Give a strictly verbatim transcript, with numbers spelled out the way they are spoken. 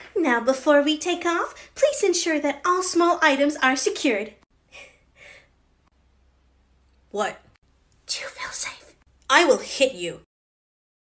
Now, before we take off, please ensure that all small items are secured. What? Do you feel safe? I will hit you.